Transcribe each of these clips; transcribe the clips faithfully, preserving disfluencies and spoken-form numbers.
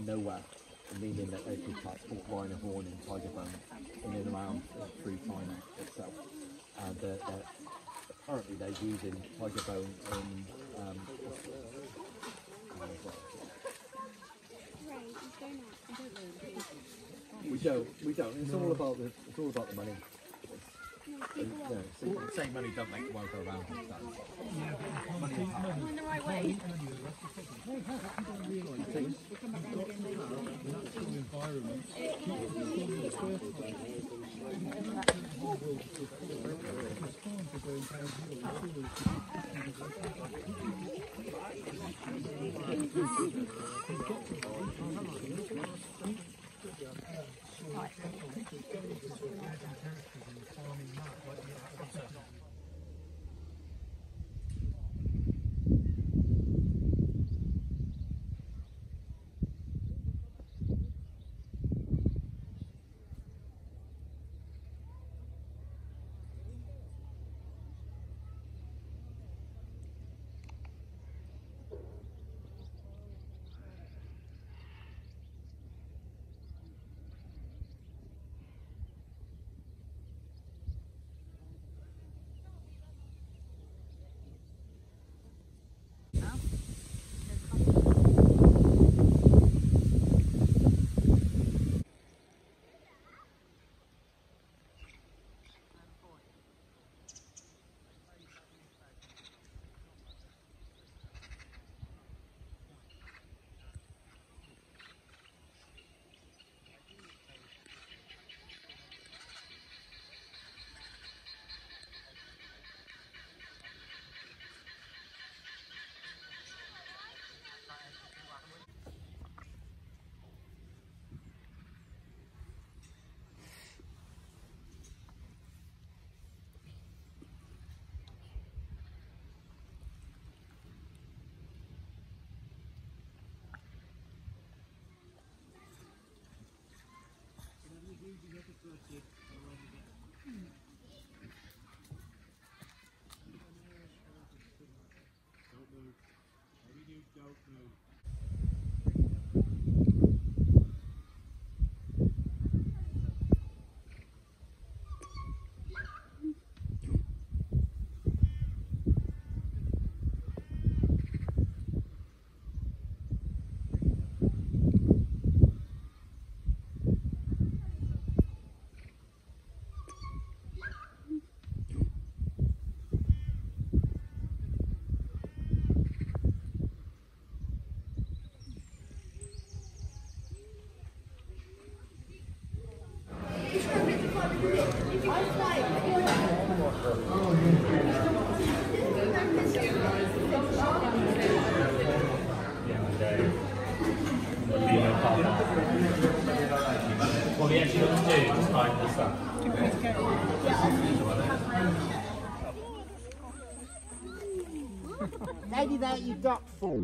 nowhere, meaning that they could transport rhino horn and tiger bone in and around uh, through China itself. And uh, uh, currently they're using tiger bone in um, we don't, we don't. It's all about the, it's all about the money. And, you know, so, say money don't make the world go round. Money and power. Going the right way. What we actually got to do is find this up. Lady there, you duck fool.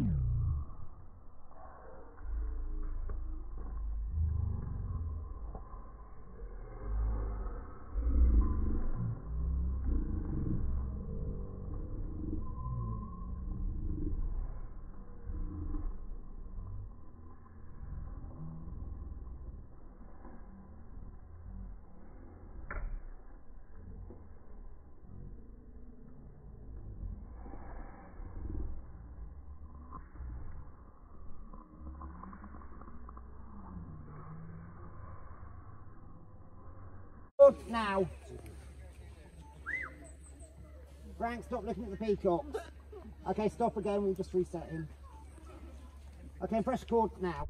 Now, Frank, stop looking at the peacocks. Okay, stop again, we'll just reset him. Okay, press record now.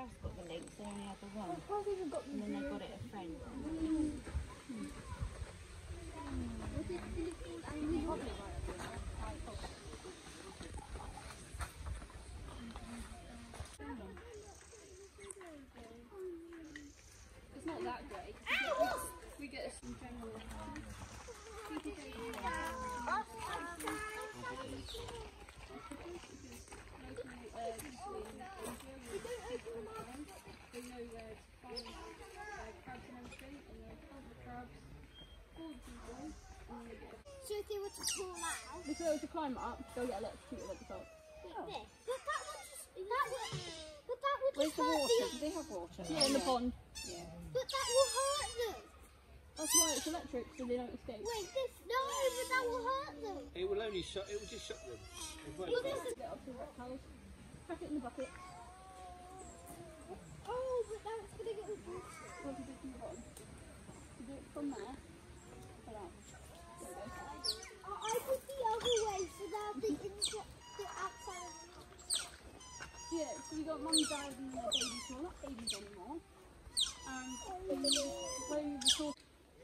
house got the links, they only had the one. I've even got And then they got it a friend. It's not that great. We get a general. They know where to find uh, crabs and everything, and they'll find the crabs, call the people, and they get. So if they were to fall out, If they were to climb up, they'll get electrocuted at the top. like this. But that would just, that would, but that would Where's just the hurt water? the, Do they have water? Yeah, in the pond. but that will hurt them. That's why it's electric, so they don't escape. Wait, this, no, but that will hurt them. It will only shock. It will just shock them. It won't Well, bite. this is, Get up to the reptiles, chuck it in the bucket. oh, but now it's going to get with water. What do you do from the bottom? You do it from there, pull out. There we go. I, I did the other way, so now the inside, the outside of the Yeah, so we got mum, dad, and their babies. Well, not babies anymore. And we play with the sauce.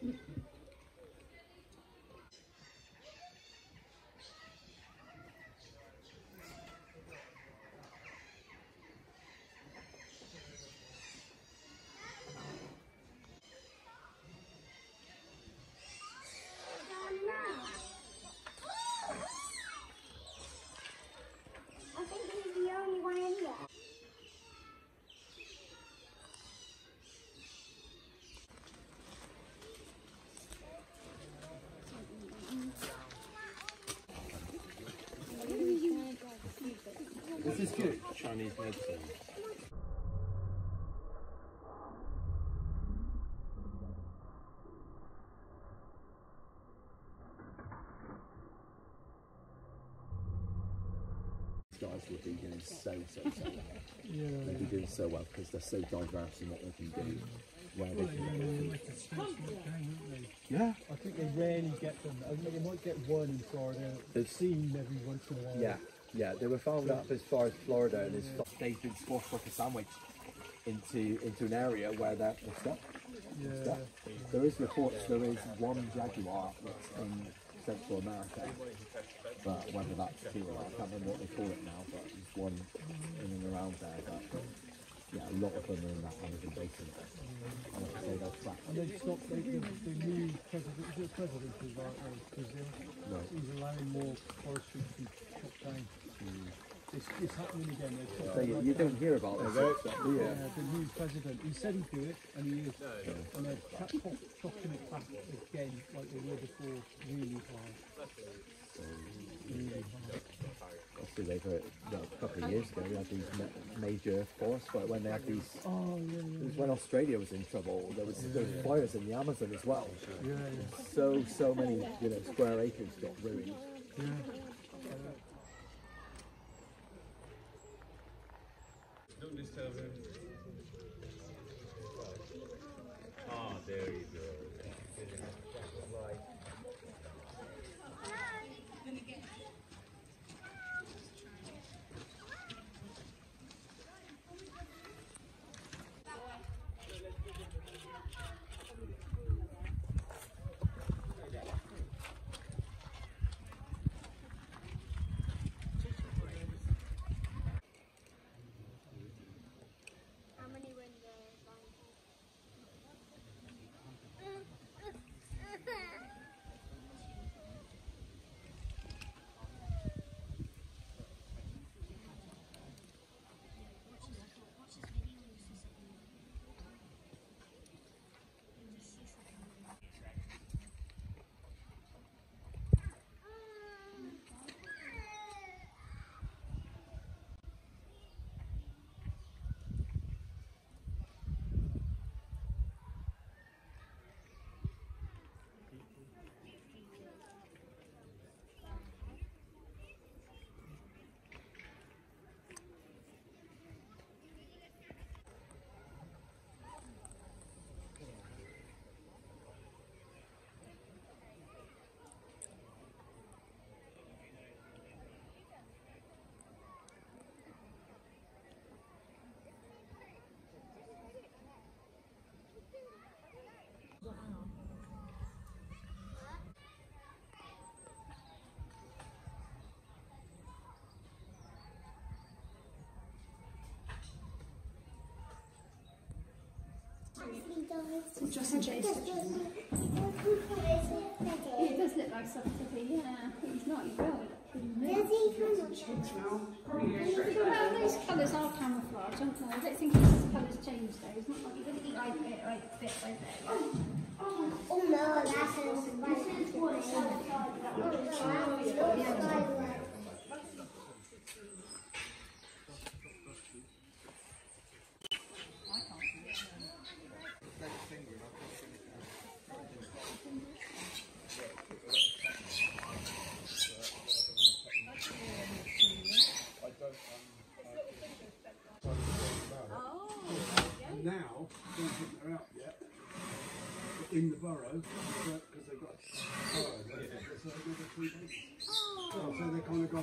I think he's the only one in there. This is good. Chinese medicine. Guys would be doing so, so, so well. Yeah. They'd be doing so well because they're so diverse in what they can do, where they can go. Yeah. I think they rarely get them. I think they might get one in Florida. They've seen every once in a while. Yeah, yeah, they were found up as far as Florida, and as far, they've been squashed like a sandwich into into an area where they're, they're stuck. They're Yeah. stuck. There is reports there is one jaguar that's in Central America, but whether that's true or not, I can't remember what they call it now, but there's one in and around there. But yeah, a lot of them are in that Amazon basin. And like I say, they're trapped. And they've stopped, they, the, the new president, is it president of uh, of Brazil? Right. He's allowing more forestry to be cut down. It's, it's happening again. They're So you, you don't hear about this sort of stuff, do you? Yeah, the new president, he said he'd do it, and he is. And they're chop, chop, chopping it back again like they were before, really hard. Really hard. Obviously, they've heard, well, a couple of years ago, we had these ma- major forest fires when they had these. Oh, yeah, It yeah. was when Australia was in trouble. There was there was fires in the Amazon as well. Yeah, yeah. So so many you know square acres got ruined. Yeah. Don't disturb him. Ah, there you go. It's just a chase. It does look like soft puppy, yeah. He's not, he's well. Well, those colours are camouflage, aren't they? I don't think his colours change though. It's not like he doesn't eat like it, like bit by bit. Oh no, that's a And now, they don't think they're out yet in the burrow because they've got a burrow there. So they go for three days. So they kind of got.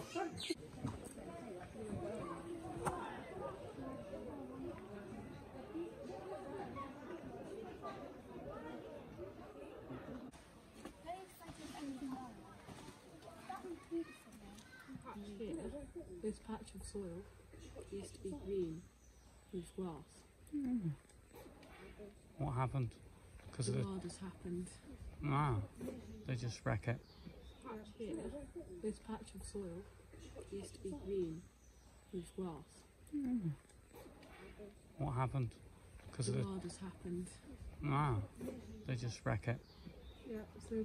Here, this patch of soil used to be green with grass. Mm. What happened? Because of the... What has happened? Ah, they just wreck it. Here, this patch of soil used to be green with grass. Mm. What happened? Because of the... What has happened? Ah, they just wreck it. Yeah, so...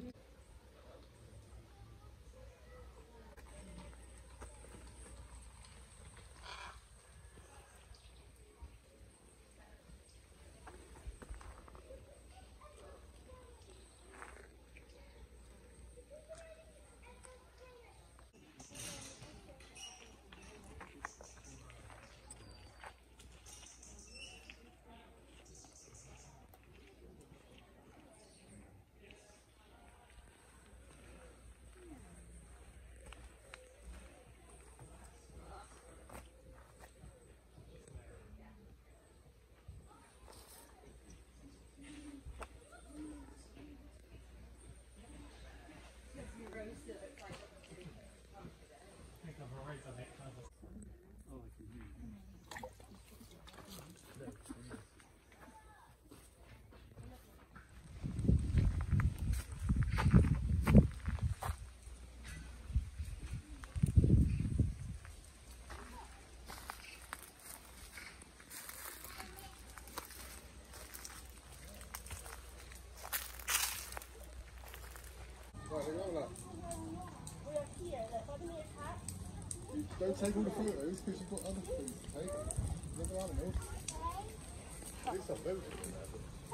Don't take all the photos because you've got other things to take. Another animal. At least I've built it in there.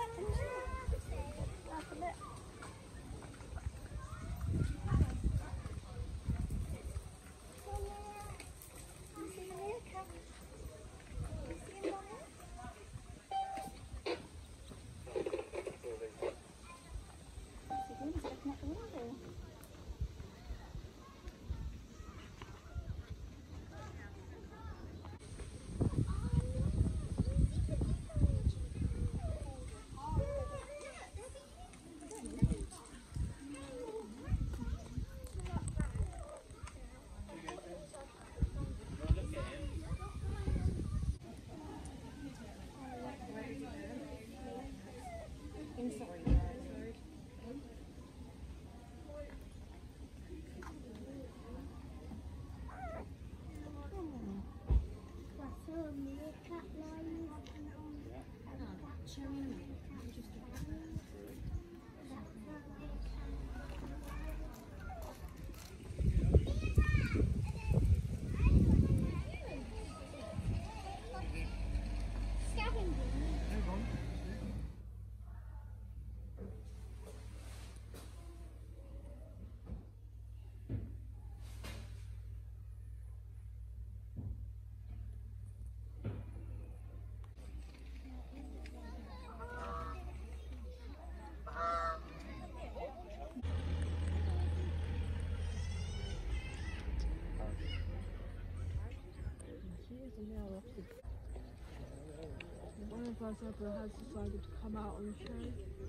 One of our zebra has decided to come out on show.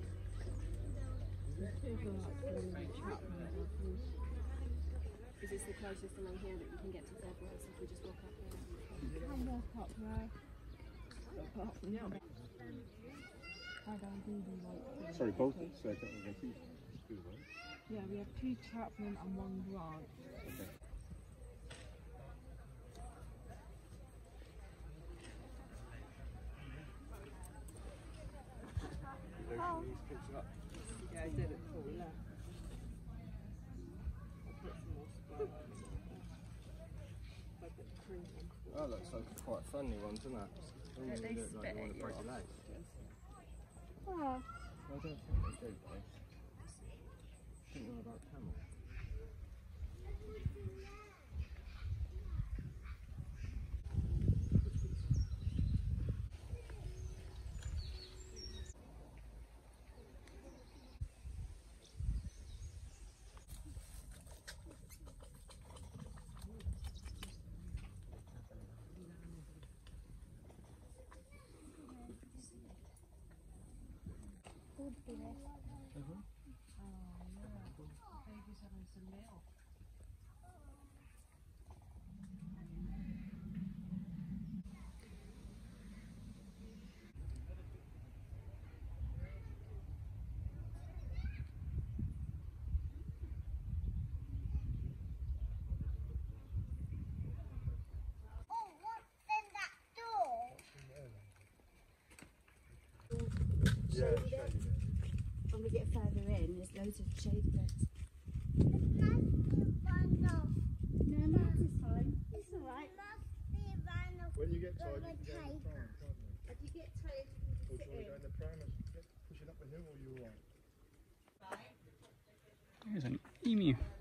People like to really chat with zebras. Is this the closest along here that you can get to zebras if we just walk up there? You can walk up there. Apart from that. had our baby like. Sorry, both so I don't know if you- Yeah, we have two Chapman and one Grant. Okay. Yeah, I did it before we left. I put some more spray. I put the cream on. That looks like quite a friendly one, doesn't it? Doesn't They really look like spit you want at to you break your leg. Oh. I don't think they do, though. I don't know about camel. Oh, what's in that door? Yeah, shady bit. When we get further in, there's loads of shady bits. It must be vinyl. No, Matt is fine. It's alright. It must be vinyl. When you get tired, Gonna you can go in the take pram, can't you? If you get tired, Or do you want to go in the pram and push it up the hill, or you alright? There's an emu.